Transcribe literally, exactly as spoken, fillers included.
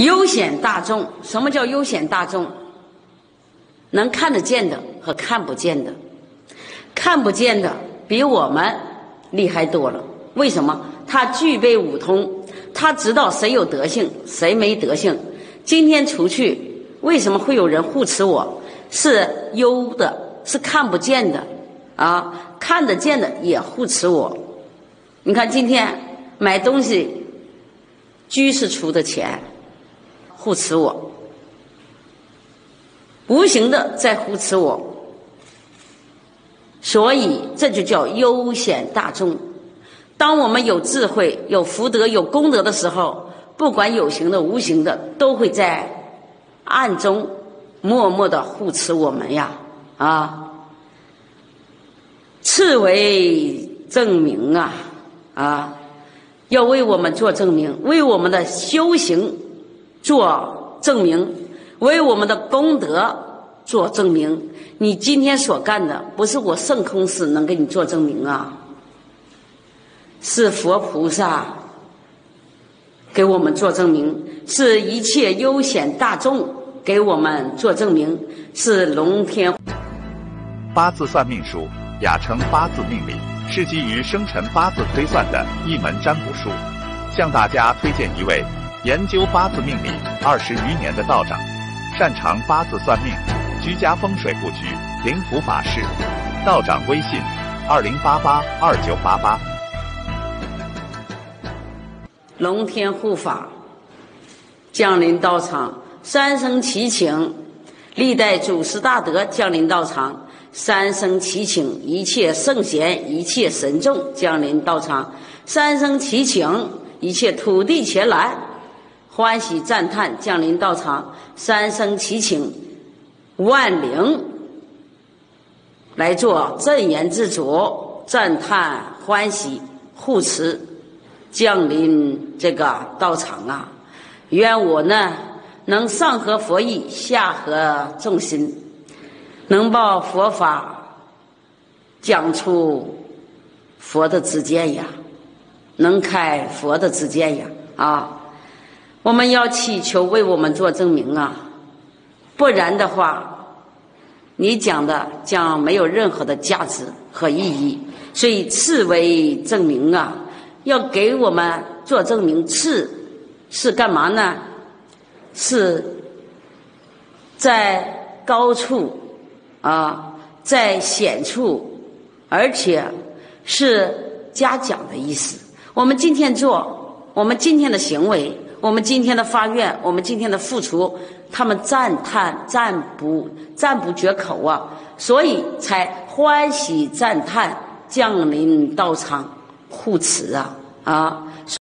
优显大众，什么叫优显大众？能看得见的和看不见的，看不见的比我们厉害多了。为什么？他具备五通，他知道谁有德性，谁没德性。今天出去，为什么会有人护持我？是优的，是看不见的啊，看得见的也护持我。你看今天买东西，居士出的钱护持我，无形的在护持我，所以这就叫优显大众。当我们有智慧、有福德、有功德的时候，不管有形的无形的，都会在暗中默默的护持我们呀！啊，次为证明啊啊，要为我们做证明，为我们的修行做证明，为我们的功德做证明。你今天所干的，不是我圣空寺能给你做证明啊，是佛菩萨给我们做证明，是一切优显大众给我们做证明，是龙天。 八字算命术雅称八字命理，是基于生辰八字推算的一门占卜术。向大家推荐一位研究八字命理二十余年的道长，擅长八字算命、居家风水布局、灵符法事。道长微信：二零八八二九八八。 龙天护法降临道场，三生祈请，历代祖师大德降临道场，三生祈请一切圣贤、一切神众降临道场，三生祈请一切土地前来欢喜赞叹降临道场，三生祈请万灵来做正言之主，赞叹欢喜护持降临这个道场啊！愿我呢能上合佛意，下合众心，能把佛法讲出佛的知见呀，能开佛的知见呀！啊，我们要祈求为我们做证明啊，不然的话，你讲的将没有任何的价值和意义。所以次为证明啊，要给我们做证明。次是干嘛呢？是在高处啊，在险处，而且是嘉奖的意思。我们今天做，我们今天的行为，我们今天的发愿，我们今天的付出，他们赞叹赞不赞不绝口啊，所以才欢喜赞叹降临道场护持啊啊！